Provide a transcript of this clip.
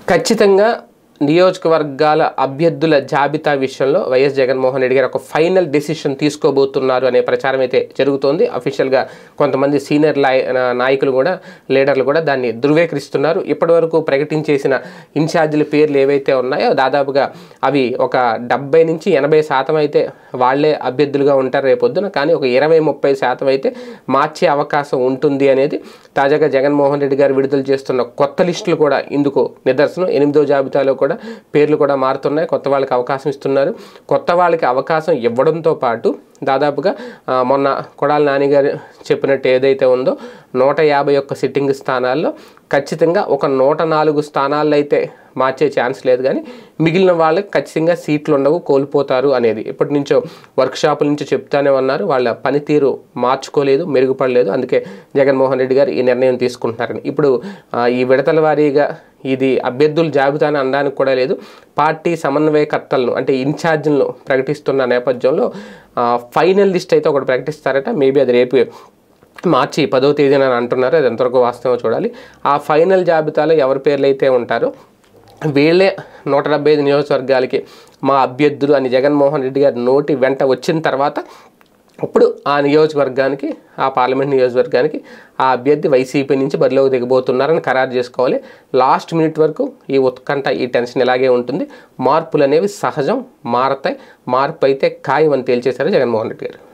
ఖచ్చితంగా నియోజకవర్గాల అభ్యర్థుల జాబితా విషయంలో వైఎస్ జగన్మోహన్ రెడ్డి గారు ఒక ఫైనల్ డెసిషన్ తీసుకోబోతున్నారు అనే ప్రచారం అయితే జరుగుతోంది. అఫీషియల్గా కొంతమంది సీనియర్ నాయకులు కూడా, లీడర్లు కూడా దాన్ని ధృవీకరిస్తున్నారు. ఇప్పటివరకు ప్రకటించేసిన ఇన్ఛార్జీల పేర్లు ఏవైతే ఉన్నాయో దాదాపుగా అవి ఒక 70 నుంచి 80% అయితే వాళ్లే అభ్యర్థులుగా ఉంటారు రేపొద్దున. కానీ ఒక 20-30% అయితే మార్చే అవకాశం ఉంటుంది అనేది తాజాగా జగన్మోహన్ రెడ్డి గారు విడుదల చేస్తున్న కొత్త లిస్టులు కూడా ఇందుకు నిదర్శనం. 8వ జాబితాలో కూడా పేర్లు కూడా మారుతున్నాయి. కొత్త వాళ్ళకి అవకాశం ఇస్తున్నారు. కొత్త వాళ్ళకి అవకాశం ఇవ్వడంతో పాటు దాదాపుగా మొన్న కొడాలి నాని గారు చెప్పినట్టు ఏదైతే ఉందో 151 సిట్టింగ్ స్థానాల్లో ఖచ్చితంగా ఒక 104 స్థానాల్లో అయితే మార్చే ఛాన్స్ లేదు. కానీ మిగిలిన వాళ్ళకి ఖచ్చితంగా సీట్లు ఉండవు, కోల్పోతారు అనేది ఎప్పటి నుంచో వర్క్షాపుల నుంచి చెప్తానే ఉన్నారు. వాళ్ళ పనితీరు మార్చుకోలేదు, మెరుగుపడలేదు. అందుకే జగన్మోహన్ రెడ్డి గారు ఈ నిర్ణయం తీసుకుంటున్నారని. ఇప్పుడు ఈ విడతల వారీగా ఇది అభ్యర్థుల జాబితాని అనడానికి కూడా లేదు. పార్టీ సమన్వయకర్తలను అంటే ఇన్ఛార్జీలను ప్రకటిస్తున్న నేపథ్యంలో ఫైనల్ లిస్ట్ అయితే ఒకటి ప్రకటిస్తారట. మేబీ అది రేపు మార్చి 10వ తేదీన అని అంటున్నారు. అది ఎంతవరకు వాస్తవం చూడాలి. ఆ ఫైనల్ జాబితాలో ఎవరి పేర్లు అయితే ఉంటారో వీళ్ళే 175 నియోజకవర్గాలకి మా అభ్యర్థులు అని జగన్మోహన్ రెడ్డి గారి నోటి వెంట వచ్చిన తర్వాత ఇప్పుడు ఆ నియోజకవర్గానికి, ఆ పార్లమెంట్ నియోజకవర్గానికి ఆ అభ్యర్థి వైసీపీ నుంచి బరిలోకి దిగబోతున్నారని ఖరారు చేసుకోవాలి. లాస్ట్ మినిట్ వరకు ఈ ఉత్కంఠ, ఈ టెన్షన్ ఇలాగే ఉంటుంది. మార్పులు అనేవి సహజం, మారతాయి. మార్పు అయితే ఖాయం అని తేల్చేశారు జగన్మోహన్ రెడ్డి గారు.